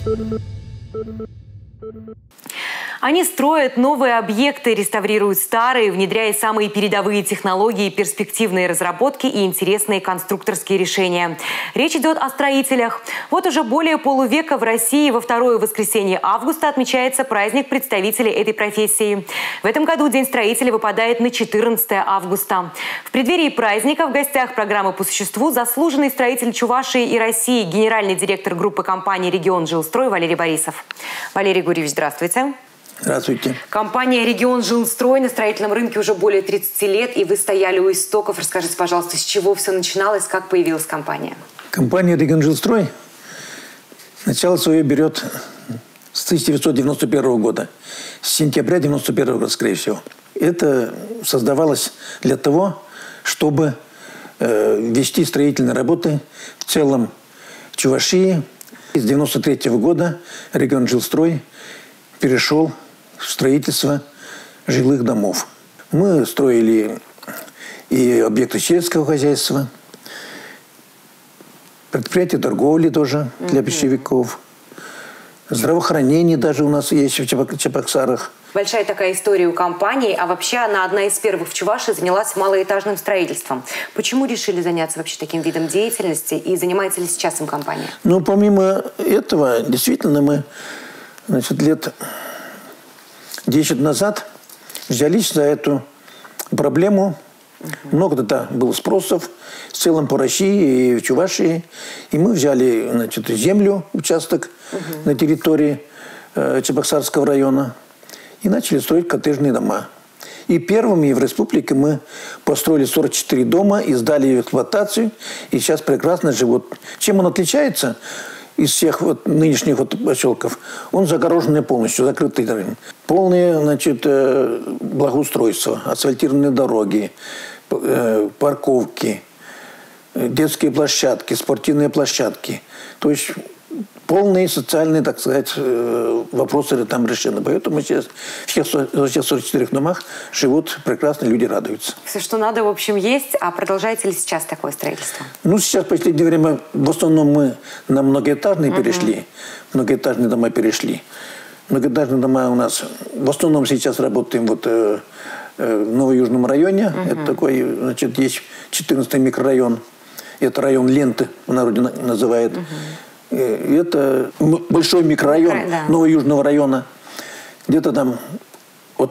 Они строят новые объекты, реставрируют старые, внедряя самые передовые технологии, перспективные разработки и интересные конструкторские решения. Речь идет о строителях. Вот уже более полувека в России во второе воскресенье августа отмечается праздник представителей этой профессии. В этом году День строителя выпадает на 14 августа. В преддверии праздника в гостях программы «По существу» заслуженный строитель Чувашии и России, генеральный директор группы компании «Регион Жилстрой» Валерий Борисов. Валерий Гурьевич, здравствуйте. Здравствуйте. Компания «Регион Жилстрой» на строительном рынке уже более 30 лет, и вы стояли у истоков. Расскажите, пожалуйста, с чего все начиналось, как появилась компания? Компания «Регион Жилстрой» начало свое берет с 1991 года, с сентября 1991 года, скорее всего. Это создавалось для того, чтобы вести строительные работы в целом в Чувашии. С 1993 года «Регион Жилстрой» перешел в строительство жилых домов. Мы строили и объекты сельского хозяйства, предприятия торговли тоже для пищевиков, здравоохранение даже у нас есть в Чебоксарах. Большая такая история у компании, а вообще она одна из первых в Чувашии занялась малоэтажным строительством. Почему решили заняться вообще таким видом деятельности и занимается ли сейчас им компания? Ну, помимо этого, действительно, мы, лет 10 назад взялись за эту проблему. Много тогда было спросов в целом по России и в Чувашии. И мы взяли, землю, участок на территории Чебоксарского района и начали строить коттеджные дома. И первыми в республике мы построили 44 дома и сдали ее в эксплуатацию. И сейчас прекрасно живут. Чем он отличается из всех нынешних поселков? Он загороженный полностью, закрытый район. Полное, благоустройство, асфальтированные дороги, парковки, детские площадки, спортивные площадки. То есть полные социальные, так сказать, вопросы там решены. Поэтому сейчас в всех 44 домах живут прекрасно, люди радуются. Все, что надо, в общем, есть. А продолжаете ли сейчас такое строительство? Ну, сейчас в последнее время в основном мы на многоэтажные перешли. Многоэтажные дома перешли. Многоэтажные дома у нас в основном сейчас работаем в Новоюжном районе. Это такой, есть 14-й микрорайон. Это район Ленты, в народе называют. Это большой микрорайон Новоюжного района. Где-то там от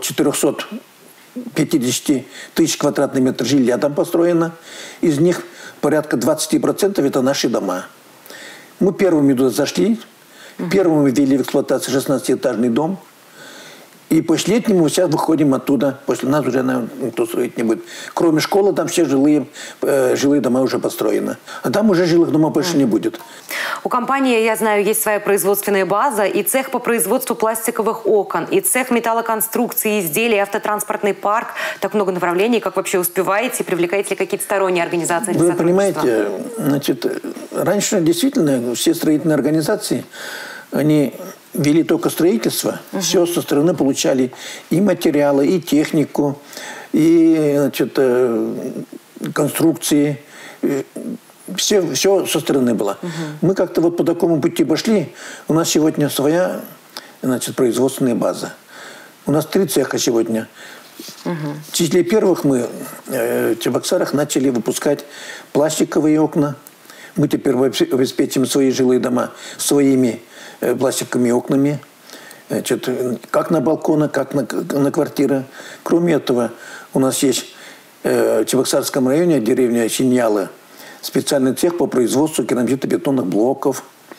450 тысяч квадратных метров жилья там построено. Из них порядка 20% это наши дома. Мы первыми туда зашли. Первыми ввели в эксплуатацию 16-этажный дом. И последнему сейчас выходим оттуда. После нас уже, наверное, никто строить не будет. Кроме школы, там все жилые дома уже построены. А там уже жилых домов больше не будет. У компании, я знаю, есть своя производственная база и цех по производству пластиковых окон, и цех металлоконструкции, изделий, автотранспортный парк. Так много направлений. Как вообще успеваете? Привлекаете ли какие-то сторонние организации? Вы понимаете, раньше действительно все строительные организации, они вели только строительство, все со стороны получали и материалы, и технику, и конструкции. Все со стороны было. Мы как-то по такому пути пошли. У нас сегодня своя производственная база. У нас 3 цеха сегодня. В числе первых мы в Чебоксарах начали выпускать пластиковые окна. Мы теперь обеспечим свои жилые дома своими пластиковыми окнами, как на балконы, как на квартиры. Кроме этого, у нас есть в Чебоксарском районе, деревня Синьялы, специальный цех по производству керамзитобетонных блоков.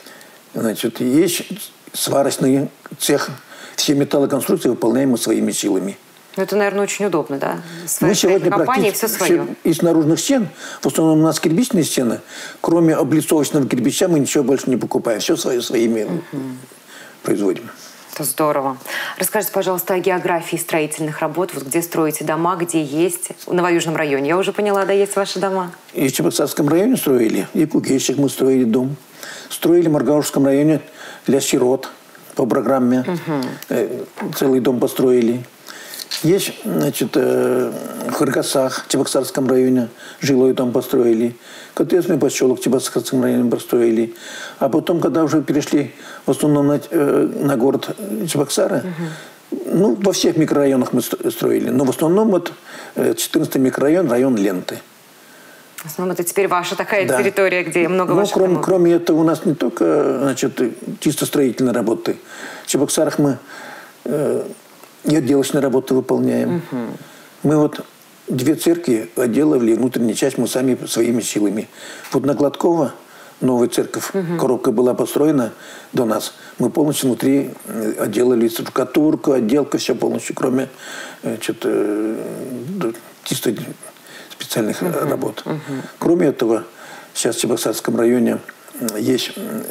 Есть сварочный цех. Все металлоконструкции выполняемы своими силами. Это, наверное, очень удобно, да? Мы сегодня практически из наружных стен, в основном у нас кирпичные стены, кроме облицовочного кирпича мы ничего больше не покупаем. Все своими производим. Это здорово. Расскажите, пожалуйста, о географии строительных работ. Где строите дома, где есть? В Новоюжном районе, я уже поняла, да, есть ваши дома? И в Чебоксарском районе строили, и в Кукейщик мы строили дом. Строили в Маргаушском районе для сирот по программе. Целый дом построили. Есть, значит, в Хыргасах, в Чебоксарском районе жилой дом построили. Коттеджный поселок в Чебоксарском районе построили. А потом, когда уже перешли в основном на город Чебоксары, ну, во всех микрорайонах мы строили. Но в основном вот 14-й микрорайон, район Ленты. В основном это теперь ваша такая территория, где много ваших домов. Кроме этого, у нас не только, значит, чисто строительные работы. В Чебоксарах мы и отделочные работы выполняем. Мы вот 2 церкви отделывали, внутреннюю часть мы сами своими силами. Вот на Гладкова новая церковь, коробка была построена до нас. Мы полностью внутри отделали штукатурку, отделка, все полностью, кроме чисто специальных работ. Кроме этого, сейчас в Чебоксарском районе есть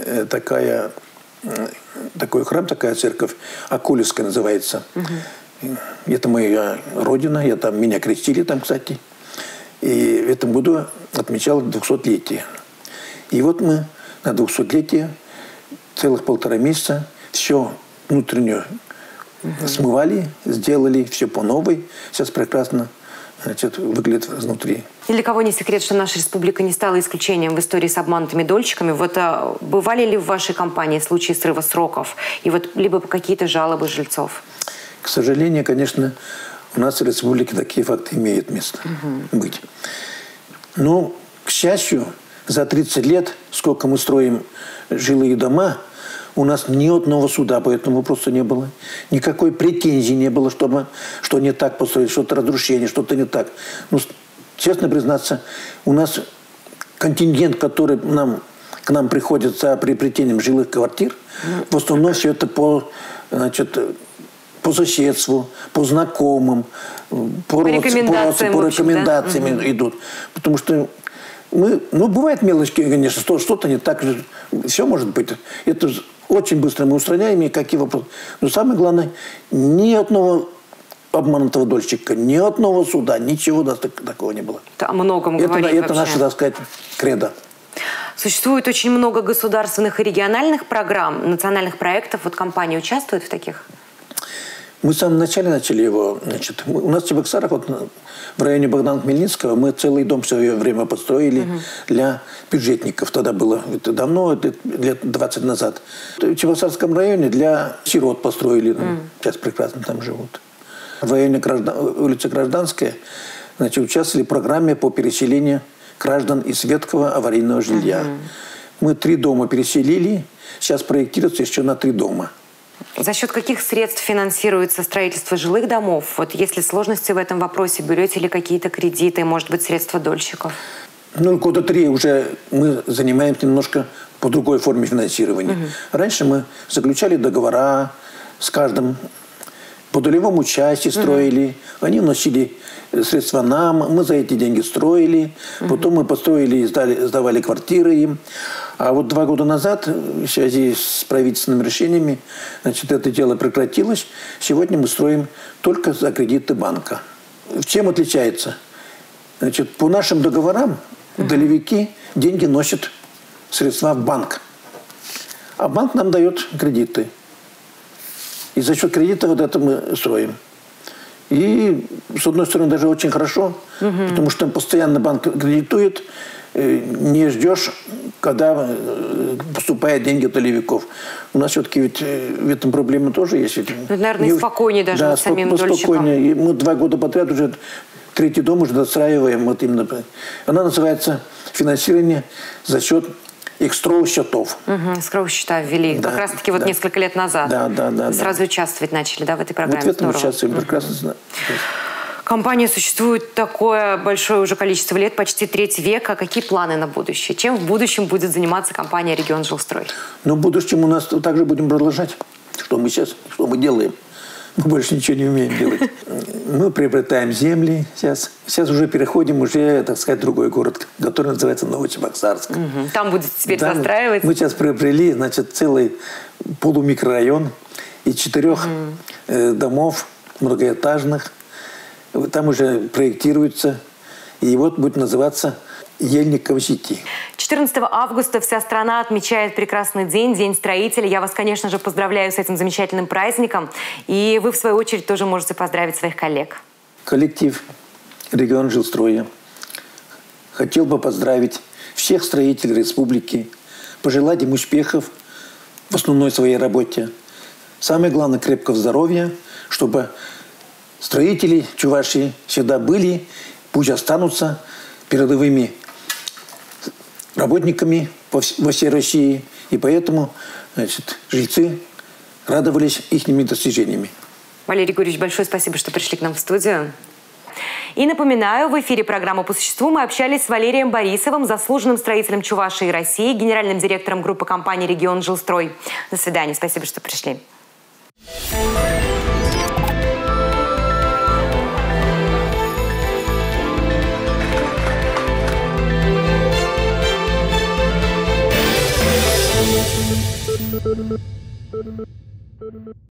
такой храм, такая церковь, Акулевская называется. Это моя родина, меня крестили там, кстати. И в этом году отмечал 200-летие. И вот мы на 200-летие целых 1,5 месяца все внутреннее смывали, сделали все по новой. Сейчас прекрасно, значит, выглядит изнутри. И для кого не секрет, что наша республика не стала исключением в истории с обманутыми дольщиками. Вот бывали ли в вашей компании случаи срыва сроков? И вот либо какие-то жалобы жильцов? К сожалению, конечно, у нас в республике такие факты имеют место быть. Но, к счастью, за 30 лет, сколько мы строим жилые дома, у нас ни одного суда по этому вопросу не было. Никакой претензии не было, что не так построить, что-то разрушение, что-то не так. Ну, честно признаться, у нас контингент, который к нам приходит за приобретением жилых квартир, в основном все это по соседству, по знакомым, по рекомендациям идут. Потому что бывают мелочи, конечно, что-то не так, все может быть. Это очень быстро мы устраняем, и какие вопросы. Но самое главное, ни одного обманутого дольщика, ни одного суда, ничего такого не было. Это о многом говорит это наше, так сказать, кредо. Существует очень много государственных и региональных программ, национальных проектов. Вот компания участвует в таких? Мы в самом начале начали его. У нас в Чебоксарах, в районе Богдана Хмельницкого, мы целый дом в свое время построили для бюджетников. Тогда было, это давно, лет 20 назад. В Чебоксарском районе для сирот построили. Сейчас прекрасно там живут. В районе улицы Гражданская участвовали в программе по переселению граждан из ветхого аварийного жилья. Мы 3 дома переселили. Сейчас проектируется еще на 3 дома. За счет каких средств финансируется строительство жилых домов? Вот если сложности в этом вопросе, берете ли какие-то кредиты, может быть, средства дольщиков? Года 3 уже мы занимаемся немножко по другой форме финансирования. Раньше мы заключали договора с каждым, по долевому участию строили. Они вносили средства нам, мы за эти деньги строили. Потом мы построили и сдавали квартиры им. А вот 2 года назад, в связи с правительственными решениями, это дело прекратилось. Сегодня мы строим только за кредиты банка. Чем отличается? По нашим договорам долевики деньги носят средства в банк. А банк нам дает кредиты. И за счет кредита вот это мы строим. И, с одной стороны, даже очень хорошо, потому что постоянно банк кредитует, не ждешь, когда поступают деньги от долевиков. У нас все-таки ведь в этом проблема тоже есть. Наверное, и спокойнее даже над самим дольщиком. Спокойнее. И мы 2 года подряд уже 3-й дом уже достраиваем. Вот именно. Она называется «Финансирование за счет экстроу-счетов». Экстроу-счета ввели как раз-таки несколько лет назад. Сразу участвовать начали, в этой программе. Вот в этом участвуем, прекрасно знаю. Компания существует такое большое уже количество лет, почти 3 века. Какие планы на будущее? Чем в будущем будет заниматься компания «Регион Жилстрой»? В будущем у нас также будем продолжать. Что мы делаем? Мы больше ничего не умеем делать. Мы приобретаем земли сейчас. Сейчас уже переходим, так сказать, в другой город, который называется Новочебоксарск. Там будет теперь застраиваться? Мы сейчас приобрели, целый полумикрорайон из 4 домов многоэтажных. Там уже проектируется. И вот будет называться Ельниково-Сити. 14 августа вся страна отмечает прекрасный день, День строителя. Я вас, конечно же, поздравляю с этим замечательным праздником. И вы, в свою очередь, тоже можете поздравить своих коллег. Коллектив Регионжилстроя хотел бы поздравить всех строителей республики, пожелать им успехов в основной своей работе. Самое главное – крепкого здоровья, чтобы строители Чувашии всегда были, пусть останутся передовыми работниками во всей России. И поэтому, значит, жильцы радовались их достижениями. Валерий Григорьевич, большое спасибо, что пришли к нам в студию. И напоминаю, в эфире программы «По существу» мы общались с Валерием Борисовым, заслуженным строителем Чувашии и России, генеральным директором группы компании «Регионжилстрой». До свидания. Спасибо, что пришли.